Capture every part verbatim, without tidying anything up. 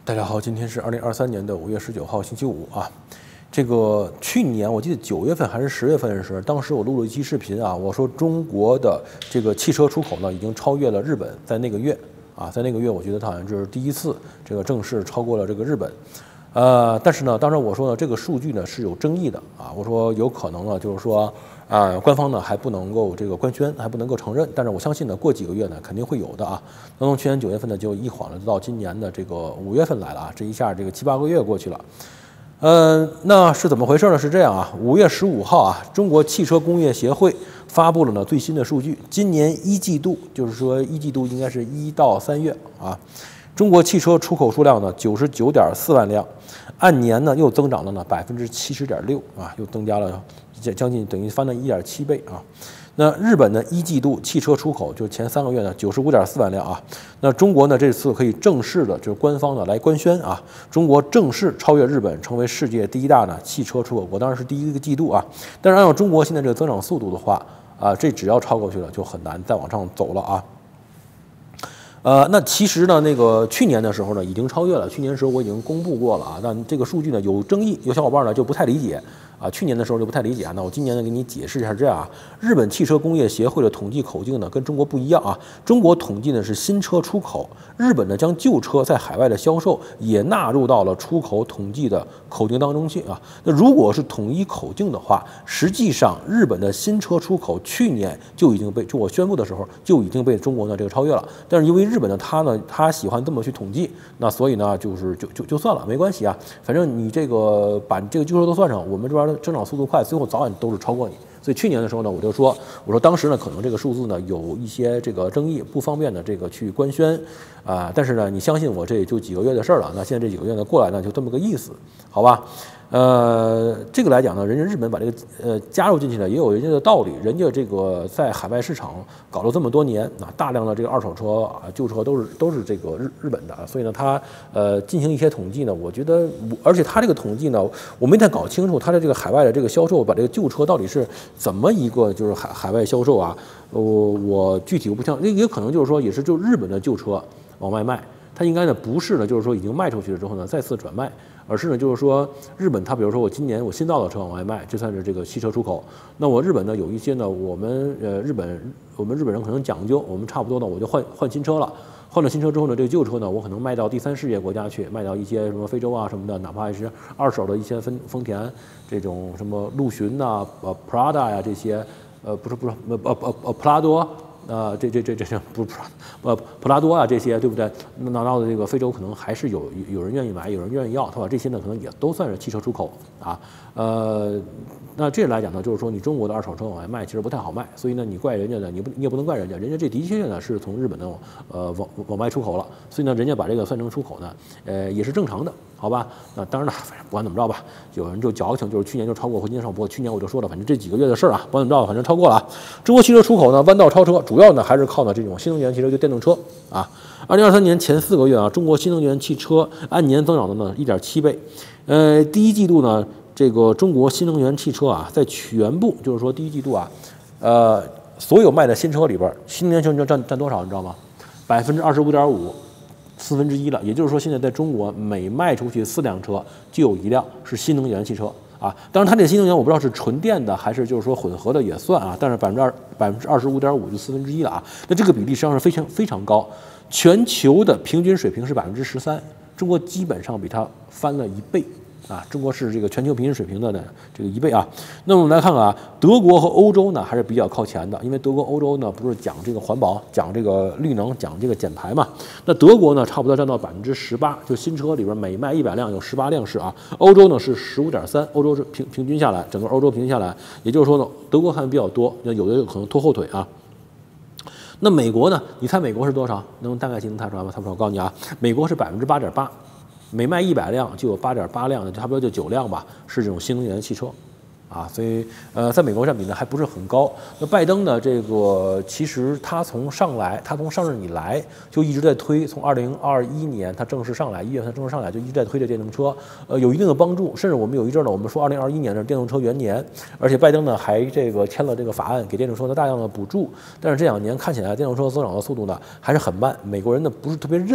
大家好，今天是二零二三年的五月十九号，星期五啊。这个去年我记得九月份还是十月份的时候，当时我录了一期视频啊，我说中国的这个汽车出口呢已经超越了日本，在那个月啊，在那个月我觉得它好像就是第一次这个正式超过了这个日本。呃，但是呢，当时我说呢，这个数据呢是有争议的啊，我说有可能呢，就是说，啊，官方呢还不能够这个官宣，还不能够承认，但是我相信呢，过几个月呢肯定会有的啊。那从去年九月份呢就一晃了到今年的这个五月份来了啊，这一下这个七八个月过去了。呃，那是怎么回事呢？是这样啊，五月十五号啊，中国汽车工业协会发布了呢最新的数据，今年一季度，就是说一季度应该是一到三月啊。中国汽车出口数量呢九十九点四万辆，按年呢又增长了呢百分之七十点六啊，又增加了将近等于翻了一点七倍啊。那日本呢一季度汽车出口就前三个月呢九十五点四万辆啊。那中国呢这次可以正式的就是官方的来官宣啊，中国正式超越日本，成为世界第一大呢汽车出口国，当然是第一个季度啊。但是按照中国现在这个增长速度的话啊，这只要超过去了就很难再往上走了啊。呃，那其实呢，那个去年的时候呢，已经超越了。去年的时候我已经公布过了啊，但这个数据呢有争议，有小伙伴呢就不太理解啊。去年的时候就不太理解啊，那我今年呢给你解释一下，这样啊，日本汽车工业协会的统计口径呢跟中国不一样啊。中国统计呢是新车出口，日本呢将旧车在海外的销售也纳入到了出口统计的口径当中去啊。那如果是统一口径的话，实际上日本的新车出口去年就已经被就我宣布的时候就已经被中国呢这个超越了，但是因为日本呢，他呢，他喜欢这么去统计，那所以呢，就是就就就算了，没关系啊，反正你这个把这个旧车都算上，我们这边的增长速度快，最后早晚都是超过你。所以去年的时候呢，我就说，我说当时呢，可能这个数字呢有一些这个争议，不方便的这个去官宣啊、呃，但是呢，你相信我，这也就几个月的事儿了。那现在这几个月呢过来呢，就这么个意思，好吧？呃，这个来讲呢，人家日本把这个呃加入进去呢，也有人家的道理。人家这个在海外市场搞了这么多年啊，大量的这个二手车啊、旧车都是都是这个日日本的，所以呢，他呃进行一些统计呢，我觉得，而且他这个统计呢，我没太搞清楚他的这个海外的这个销售，把这个旧车到底是怎么一个就是海海外销售啊？我我具体我不像，也也可能就是说也是就日本的旧车往外卖。它应该呢不是呢，就是说已经卖出去了之后呢再次转卖，而是呢就是说日本它比如说我今年我新造的车往外卖，这算是这个汽车出口。那我日本呢有一些呢，我们呃日本我们日本人可能讲究，我们差不多呢我就换换新车了。换了新车之后呢，这个旧车呢，我可能卖到第三世界国家去，卖到一些什么非洲啊什么的，哪怕还是二手的一些丰丰田这种什么陆巡呐、呃 Prada 呀这些，呃不是不是呃呃呃呃普拉多。呃，这这这这这不是呃普拉多啊，这些对不对？拿到的这个非洲可能还是有有人愿意买，有人愿意要，是吧？这些呢可能也都算是汽车出口啊。呃，那这来讲呢，就是说你中国的二手车往外卖其实不太好卖，所以呢你怪人家呢，你不你也不能怪人家，人家这的确呢是从日本的呃往往外出口了，所以呢人家把这个算成出口呢，呃也是正常的，好吧？那当然了，反正不管怎么着吧，有人就矫情，就是去年就超过，今年上不过，去年我就说了，反正这几个月的事儿啊，不管怎么着，反正超过了啊。中国汽车出口呢弯道超车，主要呢还是靠呢这种新能源汽车，就电动车啊。二零二三年前四个月啊，中国新能源汽车按年增长的呢一点七倍。呃，第一季度呢，这个中国新能源汽车啊，在全部就是说第一季度啊，呃，所有卖的新车里边，新能源汽车占占多少？你知道吗？百分之二十五点五，四分之一了。也就是说，现在在中国每卖出去四辆车，就有一辆是新能源汽车。啊，当然，它这新能源我不知道是纯电的还是就是说混合的也算啊，但是百分之二百分之二十五点五就四分之一了啊，那这个比例实际上是非常非常高，全球的平均水平是百分之十三，中国基本上比它翻了一倍。啊，中国是这个全球平均水平的呢这个一倍啊。那么我们来看看啊，德国和欧洲呢还是比较靠前的，因为德国、欧洲呢不是讲这个环保、讲这个绿能、讲这个减排嘛。那德国呢差不多占到百分之十八，就新车里边每卖一百辆有十八辆是啊。欧洲呢是十五点三，欧洲是平平均下来，整个欧洲平均下来，也就是说呢，德国还比较多，那有的可能拖后腿啊。那美国呢？你猜美国是多少？能大概性能猜出来吗？猜不出来，我告诉你啊，美国是百分之八点八。每卖一百辆就有八点八辆的，差不多就九辆吧，是这种新能源汽车，啊，所以呃，在美国占比呢还不是很高。那拜登呢，这个其实他从上来，他从上任以来就一直在推，从二零二一年他正式上来，一月份正式上来就一直在推这电动车，呃，有一定的帮助。甚至我们有一阵呢，我们说二零二一年是电动车元年，而且拜登呢还这个签了这个法案，给电动车的大量的补助。但是这两年看起来电动车增长的速度呢还是很慢，美国人呢不是特别认。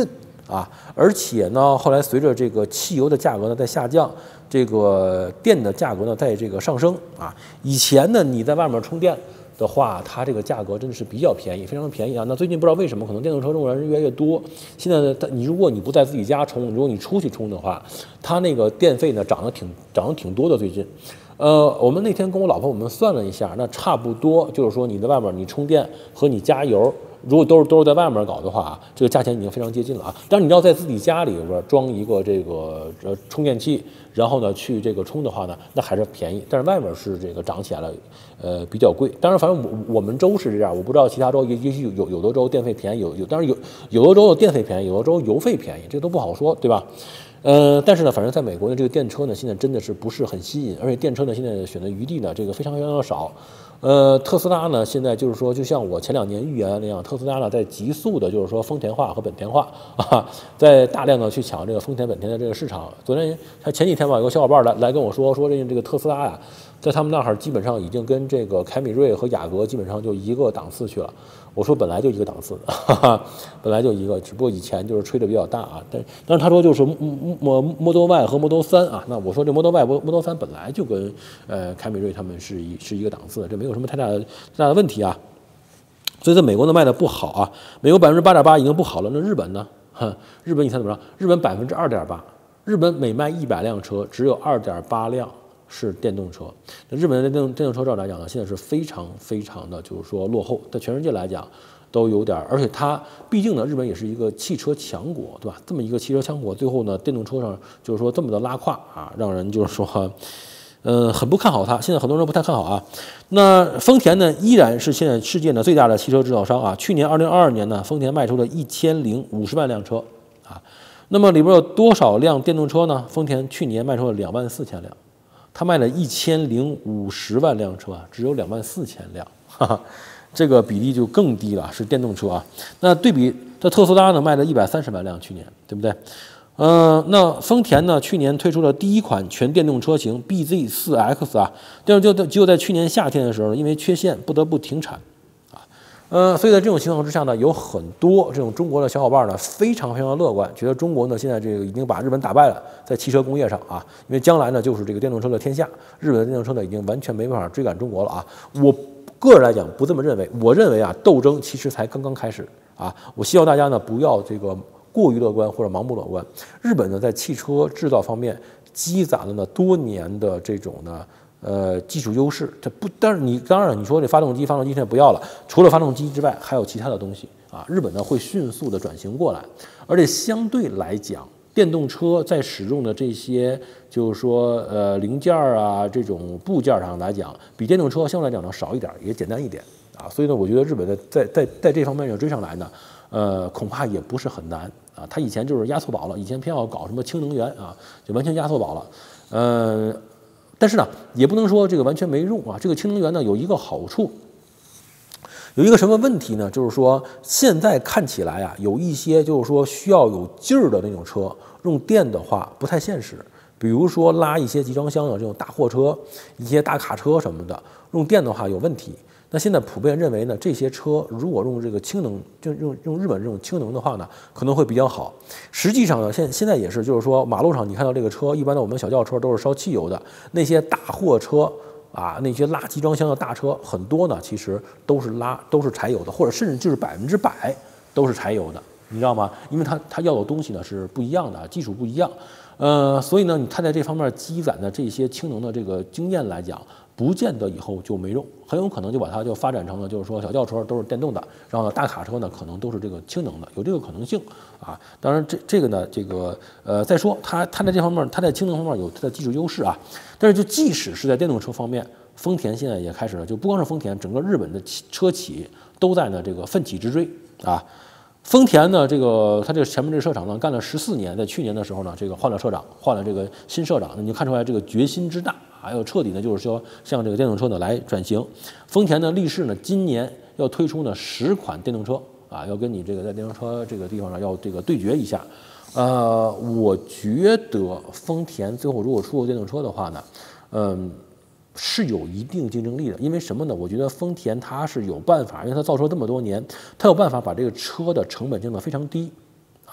啊，而且呢，后来随着这个汽油的价格呢在下降，这个电的价格呢在这个上升啊。以前呢你在外面充电的话，它这个价格真的是比较便宜，非常便宜啊。那最近不知道为什么，可能电动车用人越来越多，现在呢，你如果你不在自己家充，如果你出去充的话，它那个电费呢涨得挺涨得挺多的。最近，呃，我们那天跟我老婆我们算了一下，那差不多就是说你在外面你充电和你加油，如果都是都是在外面搞的话，这个价钱已经非常接近了啊。但是你要在自己家里边装一个这个呃充电器，然后呢去这个充的话呢，那还是便宜。但是外面是这个涨起来了，呃比较贵。当然，反正我我们州是这样，我不知道其他州，也也许有有的州电费便宜，有有当然有有的州的电费便宜，有的州油费便宜，这都不好说，对吧？呃，但是呢，反正在美国呢，这个电车呢，现在真的是不是很吸引，而且电车呢，现在选择余地呢，这个非常非常的少。呃，特斯拉呢，现在就是说，就像我前两年预言的那样，特斯拉呢在急速的，就是说丰田化和本田化啊，在大量的去抢这个丰田本田的这个市场。昨天他前几天吧，有个小伙伴来来跟我说，说这这个特斯拉呀，在他们那儿基本上已经跟这个凯美瑞和雅阁基本上就一个档次去了。我说本来就一个档次，哈哈，本来就一个，只不过以前就是吹的比较大啊。但但是他说就是 Model Y 和 Model 三啊，那我说这 Model Y、Model 三本来就跟呃凯美瑞他们是一是一个档次，这没有什么太大的太大的问题啊。所以在美国呢卖的不好啊，美国百分之八点八已经不好了，那日本呢？哼，日本你猜怎么着？日本百分之二点八，日本每卖一百辆车只有二点八辆是电动车。那日本的电动电动车照来讲呢，现在是非常非常的，就是说落后，在全世界来讲都有点，而且它毕竟呢，日本也是一个汽车强国，对吧？这么一个汽车强国，最后呢，电动车上就是说这么的拉胯啊，让人就是说。呃，很不看好它，现在很多人不太看好啊。那丰田呢，依然是现在世界呢最大的汽车制造商啊。去年二零二二年呢，丰田卖出了一千零五十万辆车啊。那么里边有多少辆电动车呢？丰田去年卖出了两万四千辆，它卖了一千零五十万辆车啊，只有两万四千辆，哈哈，这个比例就更低了，是电动车啊。那对比这特斯拉呢，卖了一百三十万辆，去年对不对？呃，那丰田呢，去年推出了第一款全电动车型 B Z 四 X 啊，但是就只有在去年夏天的时候，因为缺陷不得不停产，啊，呃，所以在这种情况之下呢，有很多这种中国的小伙伴呢，非常非常的乐观，觉得中国呢现在这个已经把日本打败了，在汽车工业上啊，因为将来呢就是这个电动车的天下，日本的电动车呢已经完全没办法追赶中国了啊。我个人来讲不这么认为，我认为啊，斗争其实才刚刚开始啊，我希望大家呢不要这个。过于乐观或者盲目乐观，日本呢在汽车制造方面积攒了呢多年的这种呢呃技术优势。这不，但是你当然你说这发动机，发动机现在不要了，除了发动机之外，还有其他的东西啊。日本呢会迅速的转型过来，而且相对来讲，电动车在使用的这些就是说呃零件啊这种部件上来讲，比电动车相对来讲呢少一点，也简单一点啊。所以呢，我觉得日本的在在在这方面要追上来呢，呃恐怕也不是很难。啊，他以前就是压错宝了，以前偏要搞什么氢能源啊，就完全压错宝了。呃，但是呢，也不能说这个完全没用啊。这个氢能源呢有一个好处，有一个什么问题呢？就是说现在看起来啊，有一些就是说需要有劲儿的那种车，用电的话不太现实。比如说拉一些集装箱的这种大货车、一些大卡车什么的，用电的话有问题。那现在普遍认为呢，这些车如果用这个氢能，就用用日本这种氢能的话呢，可能会比较好。实际上呢，现现在也是，就是说马路上你看到这个车，一般的我们小轿车都是烧汽油的，那些大货车啊，那些拉集装箱的大车，很多呢其实都是拉都是柴油的，或者甚至就是百分之百都是柴油的，你知道吗？因为它它要的东西呢是不一样的，技术不一样。呃，所以呢，你看在这方面积攒的这些氢能的这个经验来讲，不见得以后就没用，很有可能就把它就发展成了，就是说小轿车都是电动的，然后呢大卡车呢可能都是这个氢能的，有这个可能性啊。当然这这个呢，这个呃再说它它在这方面，它在氢能方面有它的技术优势啊。但是就即使是在电动车方面，丰田现在也开始了，就不光是丰田，整个日本的车企都在呢这个奋起直追啊。丰田呢，这个它这个前面这个社长呢，干了十四年，在去年的时候呢，这个换了社长，换了这个新社长，你就看出来这个决心之大，还有彻底呢，就是说向这个电动车呢来转型。丰田呢立誓呢，今年要推出呢十款电动车啊，要跟你这个在电动车这个地方上要这个对决一下。呃，我觉得丰田最后如果出过电动车的话呢，嗯。是有一定竞争力的，因为什么呢？我觉得丰田它是有办法，因为它造车这么多年，它有办法把这个车的成本降得非常低，啊，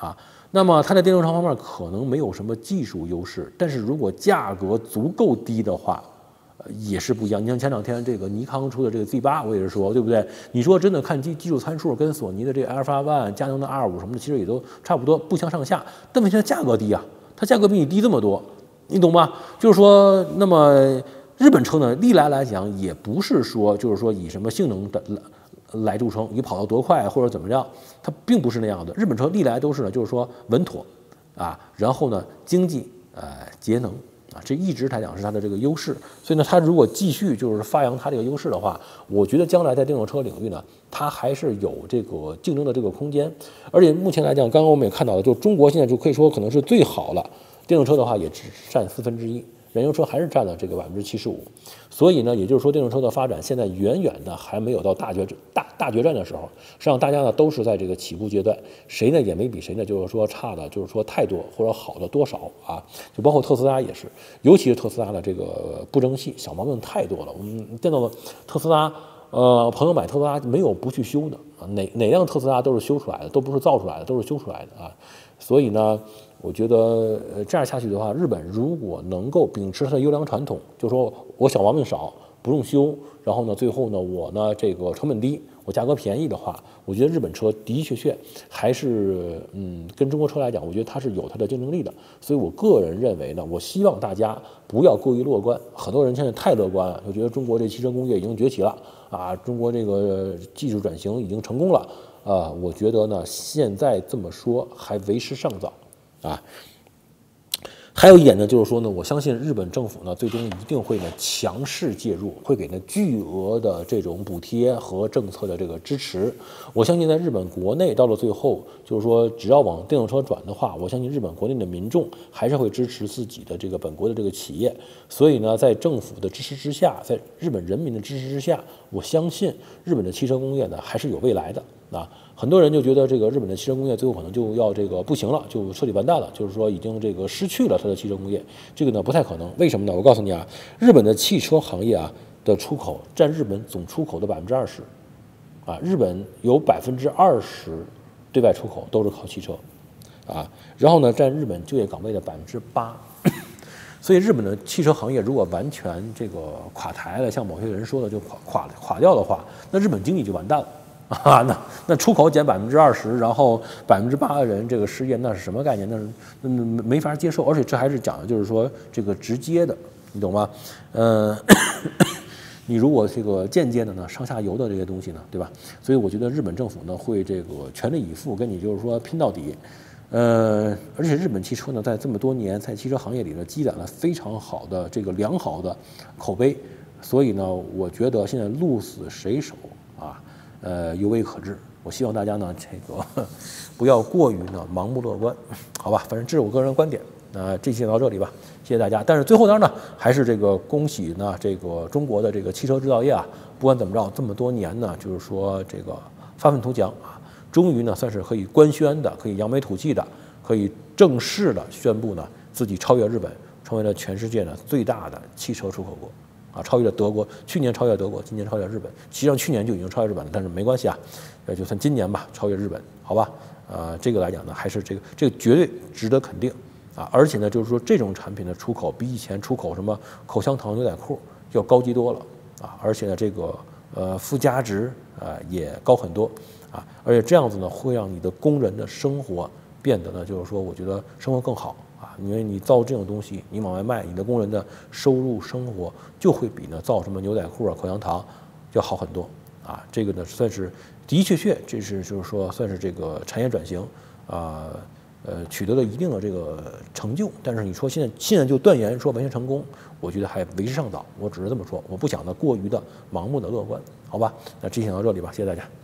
那么它在电动车方面可能没有什么技术优势，但是如果价格足够低的话，也是不一样。你像前两天这个尼康出的这个 Z 八，我也是说，对不对？你说真的看技技术参数跟索尼的这个 Alpha One、佳能的 R 五什么的，其实也都差不多，不相上下。但问题它价格低啊，它价格比你低这么多，你懂吗？就是说，那么日本车呢，历来来讲也不是说就是说以什么性能的来著称，你跑到多快或者怎么样，它并不是那样的。日本车历来都是呢，就是说稳妥啊，然后呢经济呃节能。啊，这一直来讲是它的这个优势，所以呢，它如果继续就是发扬它这个优势的话，我觉得将来在电动车领域呢，它还是有这个竞争的这个空间。而且目前来讲，刚刚我们也看到了，就中国现在就可以说可能是最好了，电动车的话也只占四分之一，燃油车还是占了这个百分之七十五。所以呢，也就是说，电动车的发展现在远远的还没有到大决大大决战的时候。实际上，大家呢都是在这个起步阶段，谁呢也没比谁呢就是说差的，就是说太多或者好的多少啊。就包括特斯拉也是，尤其是特斯拉的这个不争气，小毛病太多了。我们见到了特斯拉，呃，朋友买特斯拉没有不去修的啊，哪哪辆特斯拉都是修出来的，都不是造出来的，都是修出来的啊。所以呢，我觉得呃这样下去的话，日本如果能够秉持它的优良传统，就说我小毛病少，不用修，然后呢，最后呢，我呢这个成本低，我价格便宜的话，我觉得日本车的的确确还是嗯，跟中国车来讲，我觉得它是有它的竞争力的。所以我个人认为呢，我希望大家不要过于乐观。很多人现在太乐观了，就觉得中国这汽车工业已经崛起了啊，中国这个技术转型已经成功了啊。我觉得呢，现在这么说还为时尚早啊。还有一点呢，就是说呢，我相信日本政府呢，最终一定会呢强势介入，会给呢巨额的这种补贴和政策的这个支持。我相信在日本国内到了最后，就是说只要往电动车转的话，我相信日本国内的民众还是会支持自己的这个本国的这个企业。所以呢，在政府的支持之下，在日本人民的支持之下，我相信日本的汽车工业呢还是有未来的。啊，很多人就觉得这个日本的汽车工业最后可能就要这个不行了，就彻底完蛋了，就是说已经这个失去了它的汽车工业，这个呢不太可能。为什么呢？我告诉你啊，日本的汽车行业啊的出口占日本总出口的百分之二十，啊，日本有百分之二十对外出口都是靠汽车，啊，然后呢占日本就业岗位的百分之八。所以日本的汽车行业如果完全这个垮台了，像某些人说的就垮垮垮掉的话，那日本经济就完蛋了。啊，那那出口减百分之二十，然后百分之八的人这个失业，那是什么概念？那是那没法接受，而且这还是讲的就是说这个直接的，你懂吗？呃，你如果这个间接的呢，上下游的这些东西呢，对吧？所以我觉得日本政府呢会这个全力以赴跟你就是说拼到底。呃，而且日本汽车呢，在这么多年在汽车行业里呢，积攒了非常好的这个良好的口碑，所以呢，我觉得现在鹿死谁手啊？呃，犹未可知。我希望大家呢，这个不要过于呢盲目乐观，好吧？反正这是我个人的观点。那这期到这里吧，谢谢大家。但是最后当然呢，还是这个恭喜呢，这个中国的这个汽车制造业啊，不管怎么着，这么多年呢，就是说这个发愤图强啊，终于呢算是可以官宣的，可以扬眉吐气的，可以正式的宣布呢自己超越日本，成为了全世界呢最大的汽车出口国。啊，超越了德国，去年超越德国，今年超越日本。实际上去年就已经超越日本了，但是没关系啊，呃，就算今年吧，超越日本，好吧？呃，这个来讲呢，还是这个这个绝对值得肯定啊！而且呢，就是说这种产品的出口比以前出口什么口香糖、牛仔裤要高级多了啊！而且呢，这个呃附加值呃也高很多啊！而且这样子呢，会让你的工人的生活变得呢，就是说我觉得生活更好。啊，因为你造这种东西，你往外卖，你的工人的收入生活就会比呢造什么牛仔裤啊、口香糖要好很多啊。这个呢算是的确确，这是就是说算是这个产业转型啊，呃取得了一定的这个成就。但是你说现在现在就断言说完全成功，我觉得还为时尚早。我只是这么说，我不想呢过于的盲目的乐观，好吧？那这期讲到这里吧，谢谢大家。